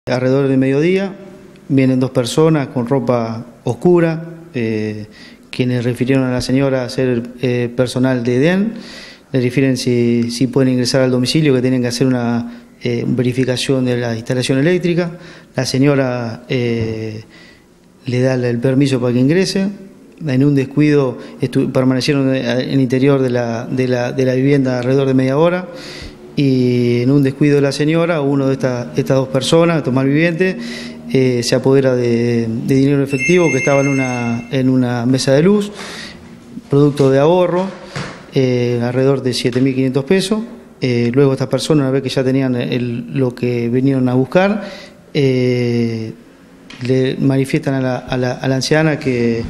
Alrededor del mediodía vienen dos personas con ropa oscura, quienes refirieron a la señora ser personal de EDEN, le refieren si pueden ingresar al domicilio, que tienen que hacer una verificación de la instalación eléctrica. La señora le da el permiso para que ingrese. En un descuido permanecieron en el interior de la vivienda alrededor de media hora, y en un descuido de la señora, uno de estas dos personas, estos malvivientes, se apodera de dinero efectivo que estaba en una mesa de luz, producto de ahorro, alrededor de 7.500 pesos. Luego estas personas, una vez que ya tenían lo que vinieron a buscar, le manifiestan a la anciana que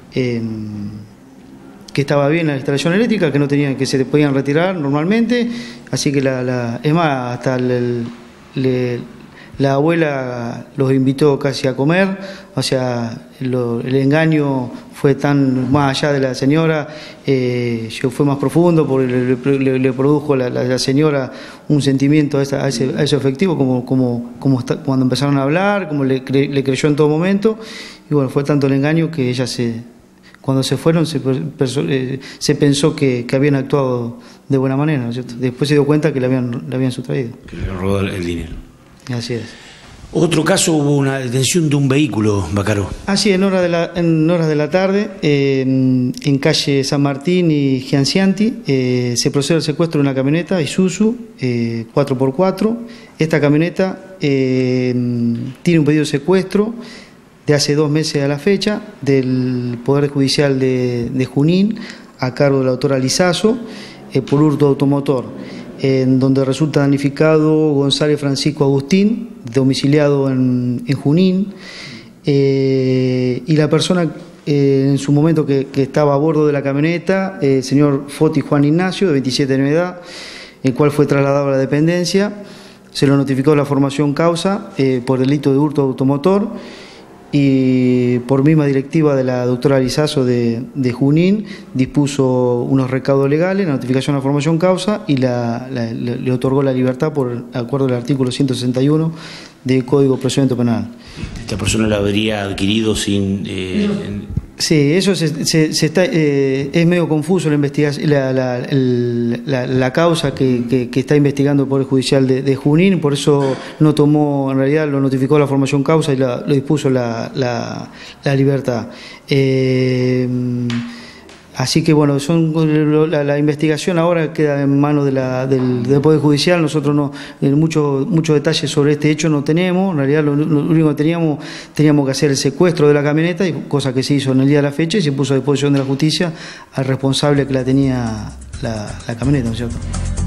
estaba bien la instalación eléctrica, que no tenían, que se podían retirar normalmente, así que es más, hasta la abuela los invitó casi a comer. O sea, el engaño fue tan más allá de la señora, fue más profundo, porque le produjo a la señora un sentimiento a ese efectivo, cuando empezaron a hablar, como le creyó en todo momento, y bueno, fue tanto el engaño que ella cuando se fueron se pensó que habían actuado de buena manera, ¿no es cierto? Después se dio cuenta que le habían sustraído. Que le robó el dinero. Así es. Otro caso, hubo una detención de un vehículo, Bacaró. Así, en horas de la tarde, en calle San Martín y Giancianti, se procede al secuestro de una camioneta Isuzu 4x4. Esta camioneta tiene un pedido de secuestro de hace 2 meses a la fecha del Poder Judicial de Junín, a cargo de la autora Lizazo, por hurto automotor, en donde resulta damnificado González Francisco Agustín, domiciliado en Junín, y la persona en su momento que estaba a bordo de la camioneta, el señor Foti Juan Ignacio, de 27 años de edad, el cual fue trasladado a la dependencia. Se lo notificó la formación causa por delito de hurto automotor, y por misma directiva de la doctora Lizazo de Junín dispuso unos recaudos legales, la notificación a la formación causa, y le otorgó la libertad por acuerdo del artículo 161 del Código de Procedimiento Penal. ¿Esta persona la habría adquirido sin...? Sí, eso es medio confuso la investigación, la causa que está investigando el Poder Judicial de Junín, por eso no tomó, en realidad lo notificó la formación causa y lo dispuso la libertad. Así que bueno, la investigación ahora queda en manos del Poder Judicial. Nosotros muchos detalles sobre este hecho no tenemos. En realidad lo único que teníamos que hacer el secuestro de la camioneta, y cosa que se hizo en el día de la fecha, y se puso a disposición de la justicia al responsable que la tenía la camioneta, ¿no es cierto?